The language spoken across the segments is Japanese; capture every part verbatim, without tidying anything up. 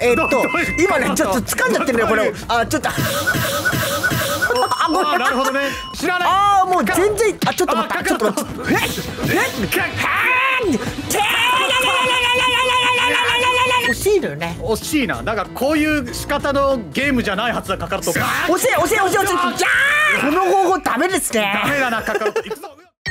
えーっと今ねちょっと掴んじゃってるよこれ。あちょっとあ、なるほどね。知らない。 ああもう全然。あちょっと待ったちょっと待って。ええ惜しいのよね。 惜しいな。だからこういう仕方のゲームじゃないはずだ。カカロット。 惜しい惜しい惜しい惜しい。じゃあこの方法ダメですね。 ダメだなカカロット。いくぞ。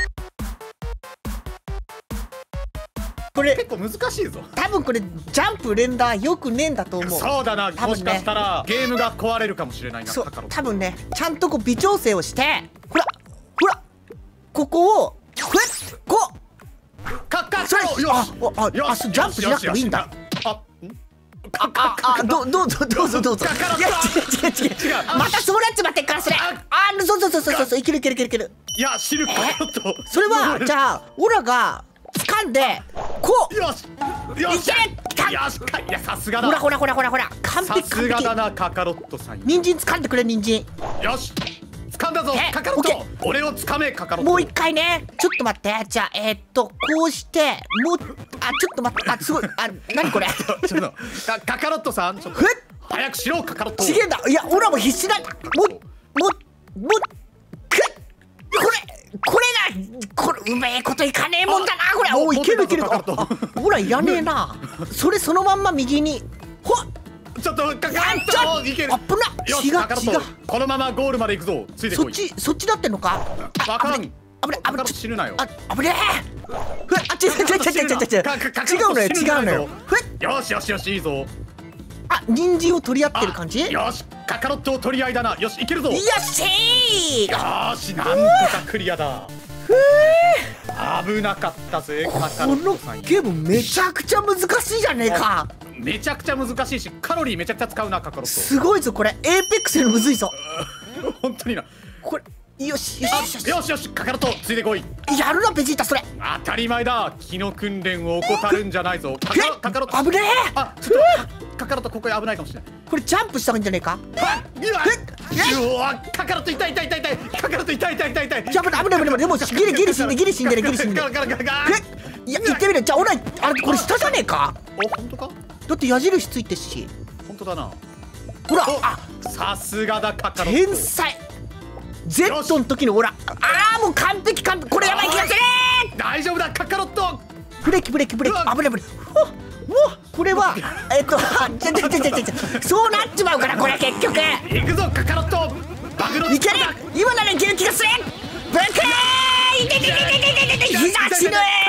これ結構難しいぞ。 多分これジャンプ連打よくねえんだと思う。 そうだな。もしかしたらゲームが壊れるかもしれないな。 そう多分ねちゃんとこう微調整をしてほらほらここをふっこうカカそれああよあジャンプしなくてもいいんだ。 あああどうどうぞどうぞどうぞ。いや違う違う違う。またそうなっちまってっからそれ。あそうそうそうそうそういけるいけるいけるいける。 いや知るカカロット。 それはじゃあオラが掴んでこうよしよしよし。いやさすがだ。 ほらほらほらほらほら完璧完さすが璧。 だなカカロットさん。 人参掴んでくれ人参。 よし掴んだぞカカロット。俺を掴めカカロット。 もう一回ねちょっと待って。じゃあえー、っとこうしてもうあちょっと待ってあすごいあ何これちょっとカカカロットさんちょっとふっ早くしろカカロット。 ちげえんだ。いやオラも必死なんだ。もももくっこれこれがこれうめえこといかねえもんだなこれ。おいけるいける。あほらいらねえな。それそのまんま右にほっちょっとカカロットいける。 あっぶな。 よし違うカカロット違う。 このままゴールまで行くぞ。ついてこい。 そっちそっちだってんのか。 わからん。 危ない危ない死ぬなよ。 あ危ねえ。ふあ違う違う違う違う違う違う違うのよ違うのよ。ふよしよしよしいいぞ。 あ人参を取り合ってる感じ。よよしカカロットを取り合いだな。よしいけるぞ。よしーしなんとかクリアだ。危なかったぜカカロこのットさん。 ゲームめちゃくちゃ難しいじゃねえか。 めちゃくちゃ難しいしカロリーめちゃくちゃ使うなカカロット。 すごいぞこれ。エーペックスよりむずいぞ本当にな。 これ。よしよしよしよしよしよしカカロットついてこい。 やるなベジータそれ。 当たり前だ。気の訓練を怠るんじゃないぞ。カカロカカロット危ねえ。 あちょっとカカロットここで危ないかもしれない。 これジャンプした方がいいんじゃねえか。 うわカカロット痛い痛い痛い痛い。カカロット痛い痛い痛い痛い。 ジャンプだ危ない危ない。でもギリギリ死んでギリ死んでるギリ死んでる。いや行ってみる。じゃあオラあれこれ下じゃねえか。 お本当か。 だって矢印ついてるし。 本当だな。 ほらあさすがだカカロット。 天才。ゼットの時のオラ。ああもう完璧完璧。これやばい気がする。 大丈夫だカカロット。 ブレーキブレーキブレーキ。危ない危ない。これはえっとちょちょちょちょちょそうなっちまうからこれ結局。 行くぞカカロット。バグロいける。今ならいける気がする。ブレーキ。いててててててて膝死ぬ。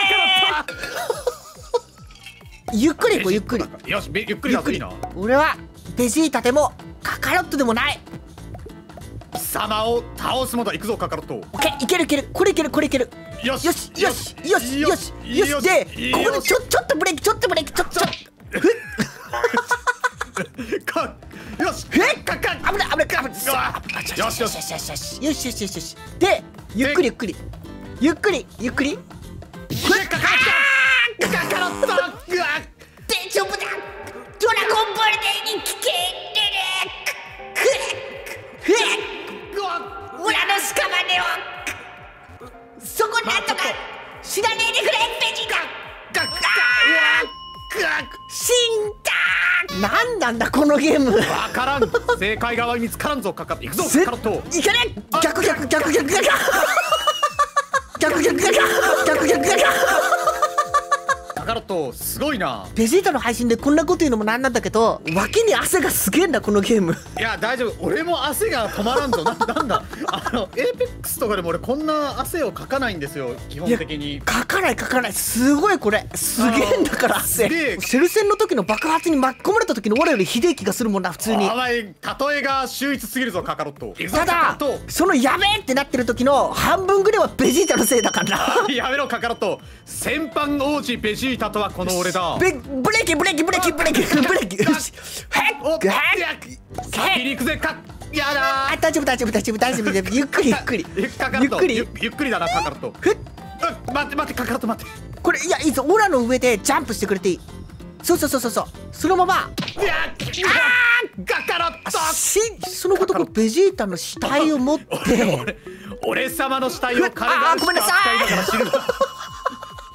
ゆっくり行こうゆっくり。 よしゆっくりだいいな。 俺はベジータでもカカロットでもない。 貴様を倒すものだ。行くぞカカロット。 オッケーいけるいける。これいけるこれいける。 よしよしよしよしよしよし。でここでちょちょっとブレーキちょっとブレーキちょっとちょっかよしえカカ危ない危ない危ない。 よしよしよしよしよしよしよしよしよし。でゆっくりゆっくりゆっくりゆっくり。 カカロットカカロット。 大丈夫だ。ドラゴンボールで生きている。オラの屍をそこなんとか死なねえでくれベジータ。死んだ。なんなんだこのゲーム。 わからん。正解側に見つからんぞカカロット。行くぞカカロット。 いけね逆逆逆逆逆逆逆逆逆逆逆逆。 カカロットすごいな。 ベジータの配信でこんなこと言うのもなんなんだけど脇に汗がすげえんだこのゲーム。 いや大丈夫。俺も汗が止まらんぞ。な、なんだあのエーペックスとかでも俺こんな汗をかかないんですよ基本的に。 かかないかかない。すごいこれすげえんだから汗。セル戦の時の爆発に巻き込まれた時の俺よりひでえ気がするもんな普通に。 あまり例えが秀逸すぎるぞカカロット。 ただそのやべえってなってる時の半分ぐらいはベジータのせいだからな。 やめろカカロット。戦犯王子ベジータとはこの俺だ。 ブレーキブレーキブレーキブレーキブレーキ。よしおっ先に行くぜか。やだー。大丈夫大丈夫大丈夫大丈夫。ゆっくりゆっくりゆっくりゆっくりだなカカロット。 ふっ待って待ってカカロット待って。 これいやいいぞ。オラの上でジャンプしてくれていい。そうそうそうそうそうそのまま。 いやカカロット。 しそのごとくベジータの死体を持って俺様の死体を彼があごめんなさい。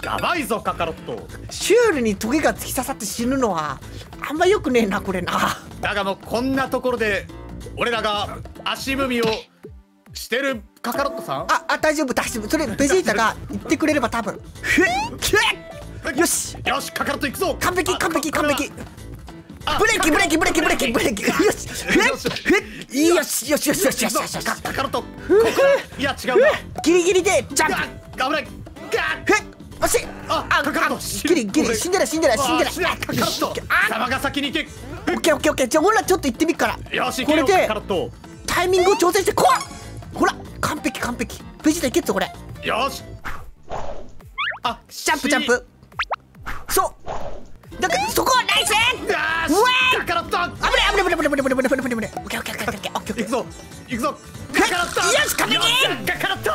やばいぞカカロット。 シュールにトゲが突き刺さって死ぬのはあんまよくねえなこれな。 だがもうこんなところで俺らが足踏みをしてるカカロットさん。 ああ大丈夫大丈夫。それベジータが言ってくれれば多分。ふっよしよしカカロット行くぞ。 完璧完璧完璧。 あブレーキブレーキブレーキブレーキブレーキ。よしふっふっよしよしよしよしよしよしよし。 カカロットここいや違うな。 ギリギリでジャンプ。 あ危ない。 ふっ惜しい。 あカカロットギリギリ死んでない死んでない死んでない。 カカロット貴様が先に行け。 オッケーオッケーオッケー。じゃあ俺らちょっと行ってみっから。 よしこれでカカロットタイミングを調整してこわっ。ほら完璧完璧。ベジータいけっぞこれ。 よし。あジャンプジャンプ。そうだからそこはナイス。 よしカカロット危ない危ない危ない危ない危ない危ない危ない危ない危ない。オッケーオッケーオッケーオッケーオッケーオッケー。 行くぞ行くぞカカロット。 よし完璧。 カカロット。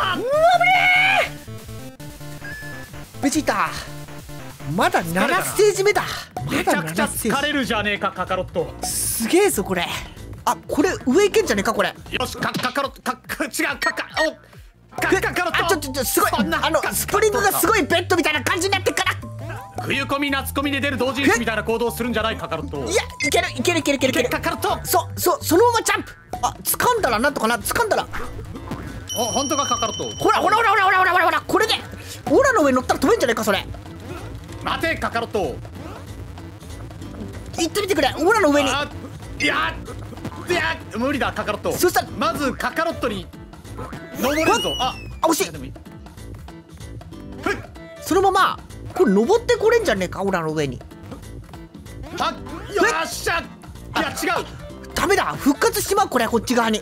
ベジータまだななステージ目だ。まだめちゃくちゃ疲れるじゃねえかカカロット。 すげえぞこれ。あこれ上行けんじゃねえかこれ。 よしカカカロットカカ違うカカおカカカロット。 あちょちょちょすごいあのスプリングがすごいベッドみたいな感じになってっから。 冬込み夏込みで出る同人誌みたいな行動をするんじゃないカカロット。 いやいけるいけるいけるいけるいける。 カカロットそうそうそのままジャンプ。あ掴んだらなんとかな掴んだら。 お本当かカカロット。 ほらほらほらほらほらほらほらほらこれでオラの上乗ったら飛べんじゃねえかそれ。 待てカカロット行ってみてくれオラの上に。 あいやいや無理だカカロット。 そしたらまずカカロットに登るぞ。ああ惜しい。 でもいいそのままこれ登ってこれんじゃねえかオラの上に。 あよっしゃ。いや違うダメだ復活しちまうこれこっち側に。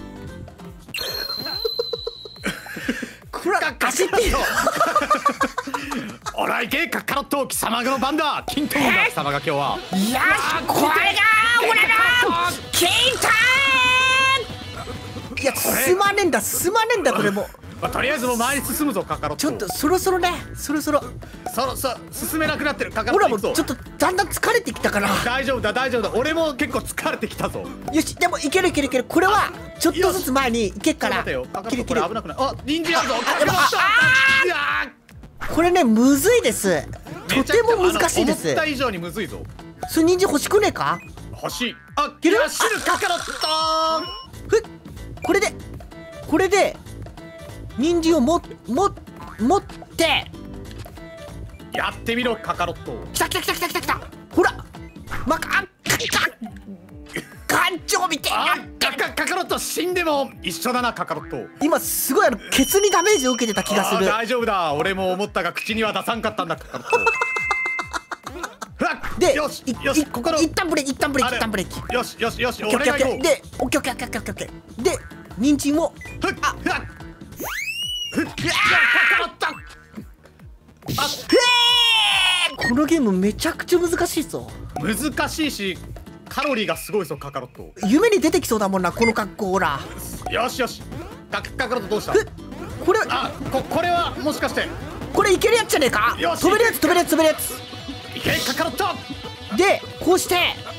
これは走っている。 おらいけカカロット貴様の番だ。キントーンだ貴様が今日は。 よしこれがオラのキンターン。いや進まねえんだ進まねえんだこれも。 まあ、とりあえずもう前に進むぞカカロット。 ちょっとそろそろねそろそろそろそろ進めなくなってるカカロット。 オラもちょっとだんだん疲れてきたから。 大丈夫だ大丈夫だ俺も結構疲れてきたぞ。 よしでもいけるいけるいける。これはちょっとずつ前にいけっから。 待てよカカロットこキリキリれ危なくない。あ人参あるぞカカロット。いやこれねむずいです。とても難しいです思った以上にむずいぞ。 それ人参欲しくねえか。 欲しい。あいける。 走るカカロット。 ふっこれでこれで人参をもも持ってやってみろカカロット。 きたきたきたきたきたきた。ほらまかあっ艦長みたいあな。 カカカカロット死んでも一緒だなカカロット。 今すごいあのケツにダメージを受けてた気がする。 あ大丈夫だ俺も思ったが口には出さんかったんだカカロット。ふわっでよしいよしいここの一旦ブレーキ一旦ブレーキ一旦ブレーキ。 よしよしよしオッケーオッケーオッケー俺が行こう。 でオッケーオッケーオッケーオッケーオッケーで人参をふっあふわっふっいやカカロット。あこのゲームめちゃくちゃ難しいぞ。 難しいしカロリーがすごいぞカカロット。 夢に出てきそうだもんなこの格好。ほらよしよしカカカロットどうした。 ふっこれあここれはもしかしてこれいけるやつじゃねえか。 よし飛べるやつ飛べるやつ飛べるやついけカカロット。 でこうして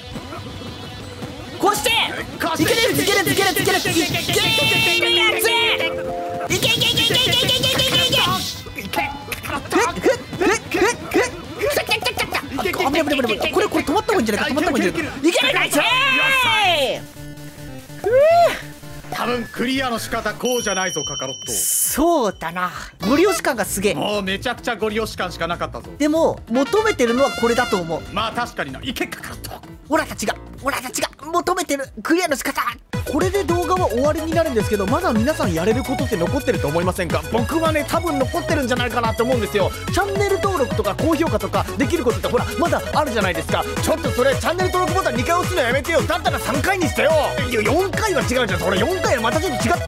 こうしてこうしていけるやついけるやついけるやついけるやついけるやついけいけいけいけいけいけいけいけいけいけカカロット。 ふっふっふっふっふっ来た来た来た来た来た。あ危ない危ない危ない。これこれ止まった方がいいんじゃないか止まった方がいいんじゃないか。いけるナイスー。 多分クリアの仕方こうじゃないぞカカロット。 そうだなご利用し感がすげえ。 もうめちゃくちゃご利用し感しかなかったぞ。 でも求めてるのはこれだと思う。 まあ確かにないけカカロット。 オラたちがオラたちが求めてるクリアの仕方。 これで動画は終わりになるんですけど、まだ皆さんやれることって残ってると思いませんか？僕はね多分残ってるんじゃないかなって思うんですよ。チャンネル登録とか高評価とかできることってほらまだあるじゃないですか。ちょっとそれチャンネル登録ボタンにかい押すのやめてよ。だったらさんかいにしてよ。いやよんかいは違うじゃん。それよんかいはまたちょっと違った